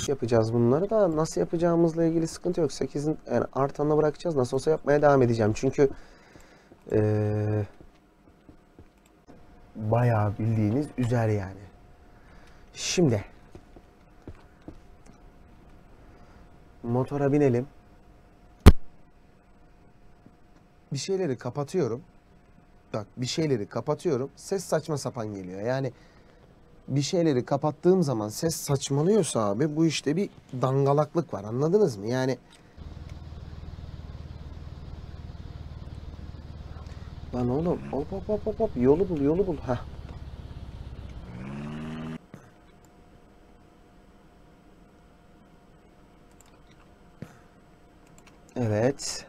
yapacağız bunları da nasıl yapacağımızla ilgili sıkıntı yok. 8'in yani artanına bırakacağız. Nasıl olsa yapmaya devam edeceğim. Çünkü bayağı bildiğiniz üzer yani. Şimdi motora binelim. Bir şeyleri kapatıyorum. Bak bir şeyleri kapatıyorum. Ses saçma sapan geliyor. Yani bir şeyleri kapattığım zaman ses saçmalıyorsa abi bu işte bir dangalaklık var. Anladınız mı? Yani lan oğlum hop hop hop hop hop yolu bul yolu bul. Heh. Evet.